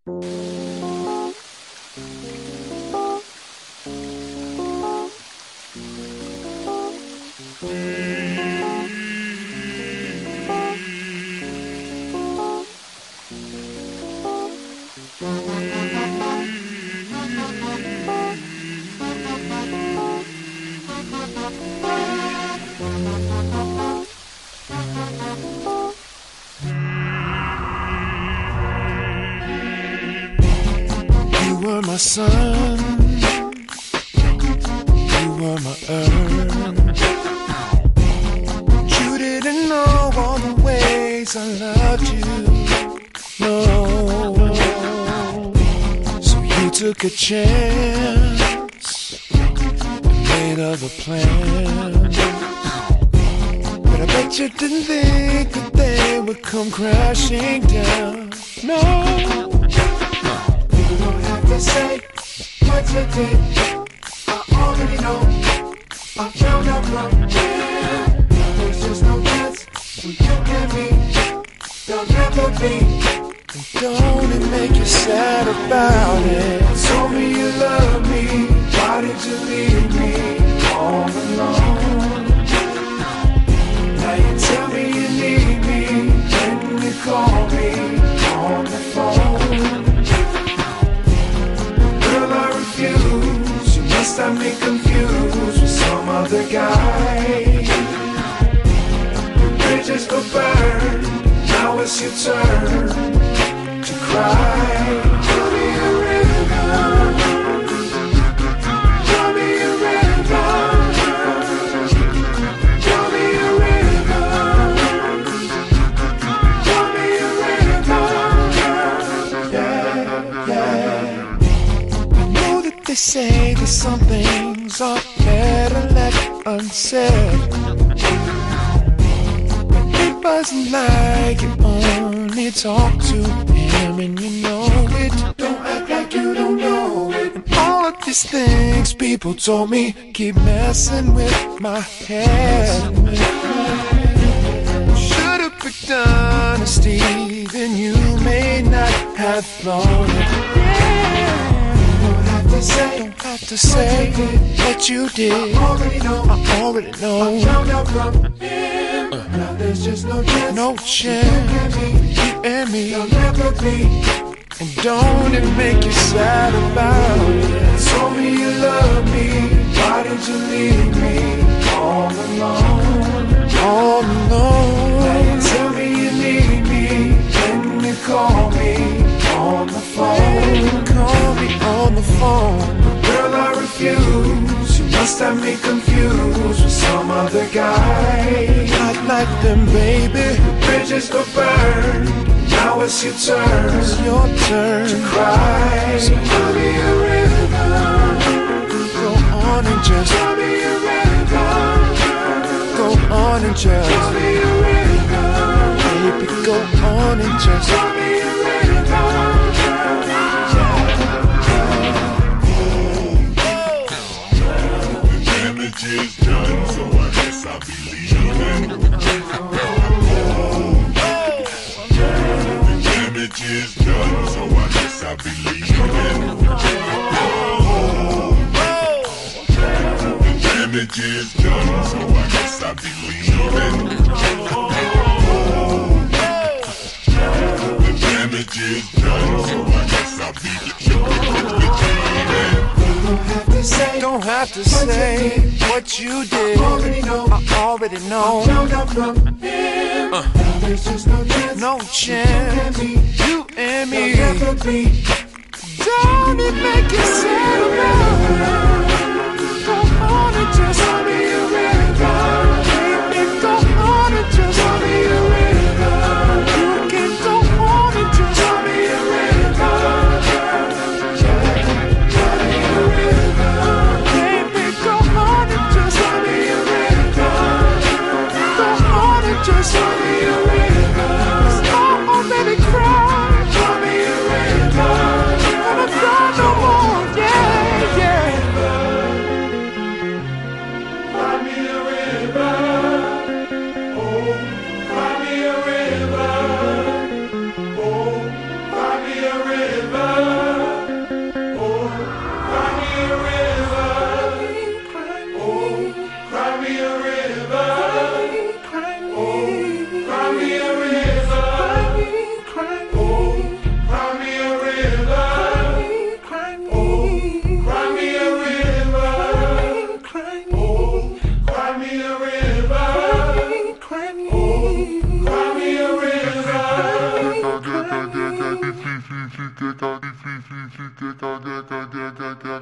You were my sun, you were my earth. You didn't know all the ways I loved you, no. So you took a chance and made other plans. But I bet you didn't think that they would come crashing down, no. You don't have to say what you did, I already know. I found out from here, there's just no chance for you and me, there'll never be. And don't it make you sad about it? Told me you love me, why did you leave me all alone? Now you tell me you need me, when you call me on the phone. Girl, I refuse, you must have me confused with some other guy. Your bridges were burned, now it's your turn to cry. Tell me a river, tell me a river, tell me a river, tell me a river. Yeah, yeah. I know that they say that some things are better left unsaid. It wasn't like you only talk to him and you know it. Don't act like you don't know it. And all of these things people told me keep messing with my head. Should've picked honesty, then you may not have thrown it. Don't have to say what you did. I already know. I found out from him. Now there's just no chance. No chance. You and me. There'll never be. And don't it make you sad about it? Told me you love me. Why did you leave me all alone? All alone. Now you tell me you need me. When you call me on the phone. Call me on the phone. Girl, I refuse. You must have me confused with some other guy. Not like them, baby. The bridges go burned. Now it's your turn. It's your turn to cry. So tell me a river. Go on and just tell me a river. Go on and just tell me a river. Baby, go on and just tell me a river. Is done, so I guess I'll be leaving. The damage is done, so I guess I'll be leaving. The damage is done, so I guess I'll be leaving. The damage is done, so I guess I'll be leaving. Don't have to say what you did. I already know. There's just no chance. You and me. Don't it make you sad about it? Go on and just tell me a river. Baby, go on and just tell me a river. You can go on and just tell me a river. Just tell me a river. I already cried. Tell me a river. And I cry no more. Yeah, yeah. fica